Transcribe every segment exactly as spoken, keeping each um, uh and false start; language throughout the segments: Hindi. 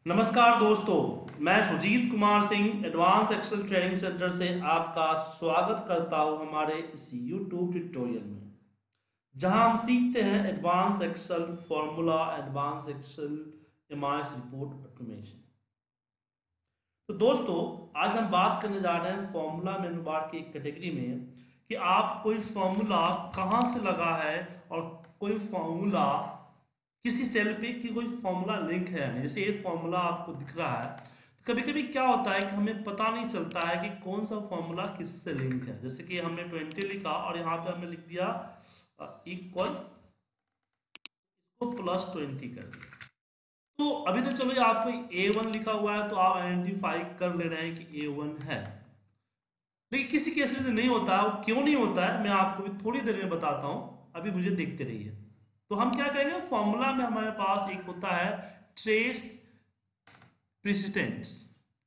नमस्कार दोस्तों, मैं Sujeet Kumar Singh advance excel training centre से आपका स्वागत करता हूं हमारे इस यूट्यूब ट्यूटोरियल में, जहां हम सीखते हैं advance excel formula, advance excel MIS report automation. तो दोस्तों, आज हम बात करने जा रहे हैं फॉर्मूला मेनू बार की एक कैटेगरी में कि आप कोई फॉर्मूला कहां से लगा है और कोई फॉर्मूला किसी सेल पे की कोई फॉर्मूला लिंक है नहीं। जैसे ये फॉर्मूला आपको दिख रहा है, तो कभी कभी क्या होता है कि हमें पता नहीं चलता है कि कौन सा फॉर्मूला किससे लिंक है। जैसे कि हमने ट्वेंटी लिखा और यहाँ पे हमने लिख दिया इक्वल, इसको प्लस ट्वेंटी कर दिया। तो अभी तो चलो आपको ए वन लिखा हुआ है तो आप आइडेंटिफाई कर ले रहे हैं कि ए वन है, लेकिन किसी केसेस में नहीं होता है। क्यों नहीं होता है मैं आपको भी थोड़ी देर में बताता हूँ, अभी मुझे देखते रहिए। तो हम क्या करेंगे, फॉर्मूला में हमारे पास एक होता है ट्रेस प्रेसिडेंस,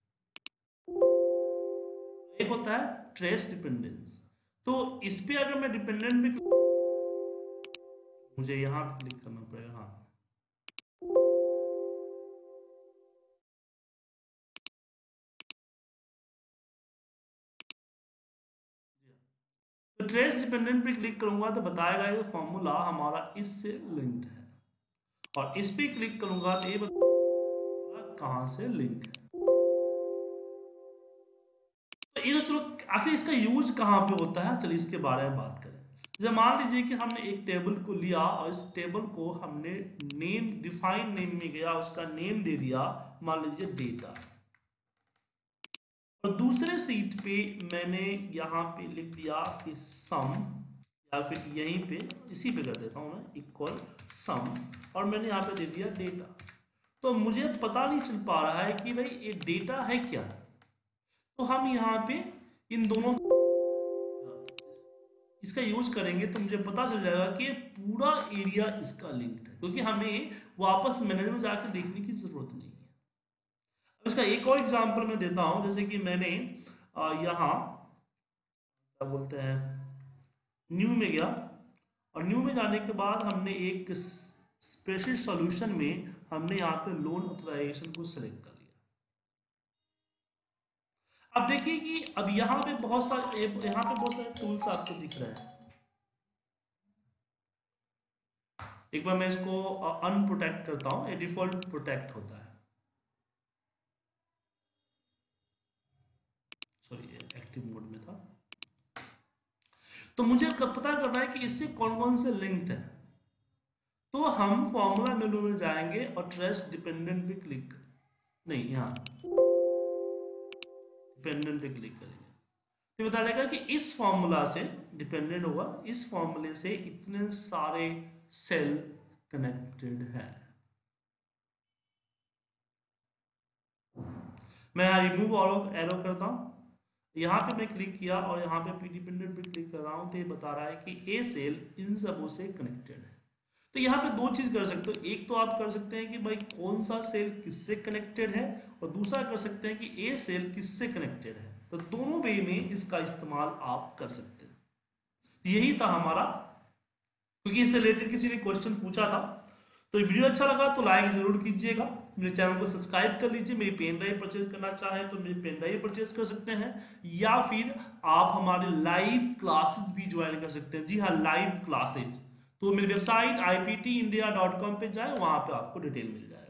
एक होता है ट्रेस डिपेंडेंस। तो इस पे अगर मैं डिपेंडेंट पे, मुझे यहां पे क्लिक करना पड़ेगा। हाँ, तो ट्रेस डिपेंडेंट पे क्लिक करूंगा तो बताएगा ये फॉर्मूला हमारा इससे लिंक्ड है, और इस पे क्लिक करूंगा तो ये बताएगा कहां से लिंक है। तो ये तो चलो, आखिर इसका यूज कहाँ पे होता है, चलिए इसके बारे में बात करें। जब मान लीजिए कि हमने एक टेबल को लिया और इस टेबल को हमने नेम, डिफाइन नेम में गया, उसका नेम दे दिया, मान लीजिए डेटा, और दूसरे सीट पे मैंने यहाँ पे लिख दिया कि सम, या फिर यहीं पे इसी पे कर देता हूँ मैं इक्वल सम, और मैंने यहाँ पे दे दिया डेटा। तो मुझे पता नहीं चल पा रहा है कि भाई ये डेटा है क्या। तो हम यहाँ पे इन दोनों इसका यूज करेंगे तो मुझे पता चल जाएगा कि पूरा एरिया इसका लिंक्ड है, क्योंकि हमें वापस मैनेजर में जाकर देखने की जरूरत नहीं है। अब इसका एक और एग्जांपल मैं देता हूं। जैसे कि मैंने यहाँ क्या बोलते हैं न्यू में गया, और न्यू में जाने के बाद हमने एक स्पेशल सॉल्यूशन में हमने यहाँ पे लोन ऑथराइजेशन को सिलेक्ट कर लिया। अब देखिए कि अब यहाँ पे बहुत सारे यहाँ पे बहुत सारे टूल्स आपको दिख रहे हैं। एक बार मैं इसको अनप्रोटेक्ट करता हूँ, ये डिफॉल्ट प्रोटेक्ट होता है, सॉरी एक्टिव मोड में था। तो मुझे पता करना है कि इससे कौन कौन से लिंक्ड है। तो हम फॉर्मूला मेनू में जाएंगे और ट्रेस डिपेंडेंट पे क्लिक, नहीं यहाँ डिपेंडेंट पे क्लिक करेंगे तो बता देगा कि इस फॉर्मूला से डिपेंडेंट होगा, इस फॉर्मूले से इतने सारे सेल कनेक्टेड है। मैं यहाँ रिमूव और एरो करता हूँ, यहाँ पे मैं क्लिक किया और यहाँ पे डिपेंडेंट पे क्लिक कर रहा हूँ तो ये बता रहा है कि ए सेल इन सबों से कनेक्टेड है। तो यहाँ पे दो चीज कर सकते हो, एक तो आप कर सकते हैं कि भाई कौन सा सेल किससे कनेक्टेड है, और दूसरा कर सकते हैं कि ए सेल किससे कनेक्टेड है। तो दोनों वे में इसका इस्तेमाल आप कर सकते हैं। यही था हमारा, क्योंकि इससे रिलेटेड किसी ने क्वेश्चन पूछा था। तो वीडियो अच्छा लगा तो लाइक जरूर कीजिएगा, मेरे चैनल को सब्सक्राइब कर लीजिए। मेरी पेन ड्राइव परचेज करना चाहें तो मेरी पेन ड्राइव परचेज कर सकते हैं, या फिर आप हमारे लाइव क्लासेस भी ज्वाइन कर सकते हैं। जी हाँ, लाइव क्लासेज। तो मेरी website I P T India dot com पे जाए, वहां पे आपको डिटेल मिल जाएगा।